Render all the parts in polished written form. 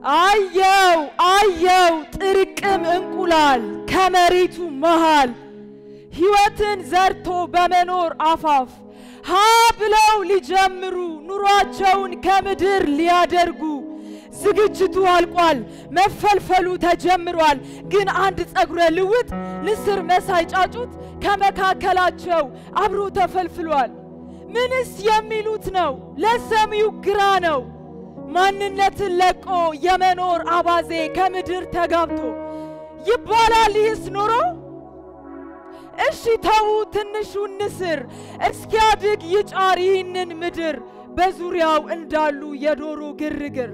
አየው ጥርቅም እንቁላል ከመሬቱ መሃል ሕይወትን ዘርቶ በመኖር አፋፍ ሀ ብለው ሊጀምሩ ኑሯቸውን ከምድር ሊያደርጉ ዝግጅቱ አልቋል መፈልፈሉ ተጀምሯል ግን አንድ ጸጉረ ልውጥ ንስር መሳይ ጫጩት ከመካከላቸው አብሮ ተፈልፍሏል ምንስ የሚሉት ነው ለሰሚው ግራ ነው ማንነትን ለቆ የመኖር አባዜ ከምድር ተጋብቶ ይባላል ይህስ ኖሮ እሺ ተው ትንሹን ንስር እስኪያድግ ይጫር ይህንን ምድር በዙሪያው እንዳሉ የዶሮ ግርግር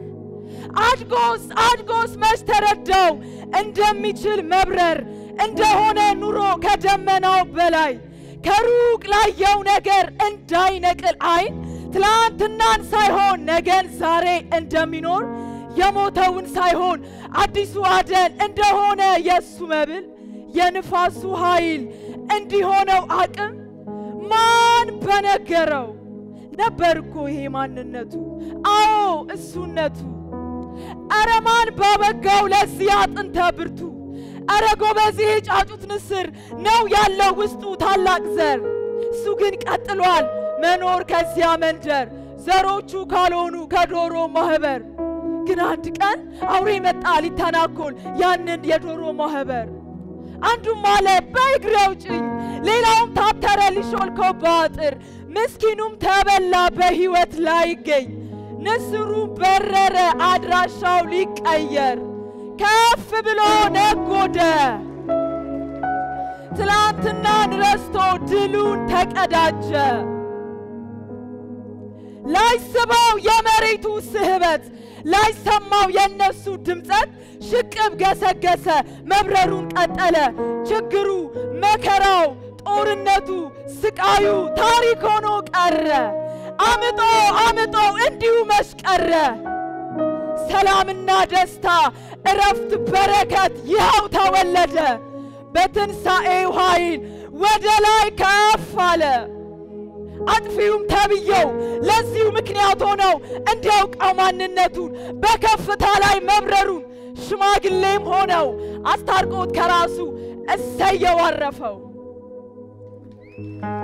አድጎስ መች ተረዳው እንደሚችል መብረር እንደሆነ ኑሮ ከደመናው በላይ ከሩቅ ላየው ነገር እንዳይነቅል አይን ትላንትናን ሳይሆን ነገን ዛሬ እንደሚኖር የሞተውን ሳይሆን አዲሱ አደን እንደሆነ የሱ መብል የንፋሱ ኃይል እንዲሆነው አቅም ማን በነገረው ነበርኮ ይሄ ማንነቱ አዎ እሱነቱ አረማን ባበጋው ለዚያ ጥንተ ብርቱ አረ ጎበዝ ይሄ ጫጩት ንስር ነው ያለው ውስጡ ታላቅ ዘር እሱ ግን ቀጥሏል መኖር ከዚያ መንደር ዘሮቹ ካልሆኑ ከዶሮ ማህበር ግን አንድ ቀን አውሬ መጣ ሊተናኮል ያንን የዶሮ ማህበር አንዱም ማለ በእግሬው ጭኝ ሌላውም ታተረ ሊሾልከው ባጥር ምስኪኑም ተበላ በህይወት ላይ ይገኝ ንስሩ በረረ አድራሻው ሊቀየር ከፍ ብሎ ነጎደ ትላንትናን ረስቶ ድሉን ተቀዳጀ ላይስበው የመሬቱ ስህበት ላይሰማው የነሱ ድምጸት ሽቅብ ገሰገሰ መብረሩን ቀጠለ ችግሩ መከራው ጦርነቱ ስቃዩ ታሪክ ሆኖ ቀረ አምጦ እንዲሁ መስቀረ ሰላምና ደስታ እረፍት በረከት ይኸው ተወለደ በትንሣኤው ኃይል ወደ ላይ ከፍ አለ አጥፊውም ተብየው ለዚሁ ምክንያት ሆነው እንዲያውቀው ማንነቱን በከፍታ ላይ መብረሩን ሽማግሌም ሆነው አስታርቆት ከራሱ እሰየው አረፈው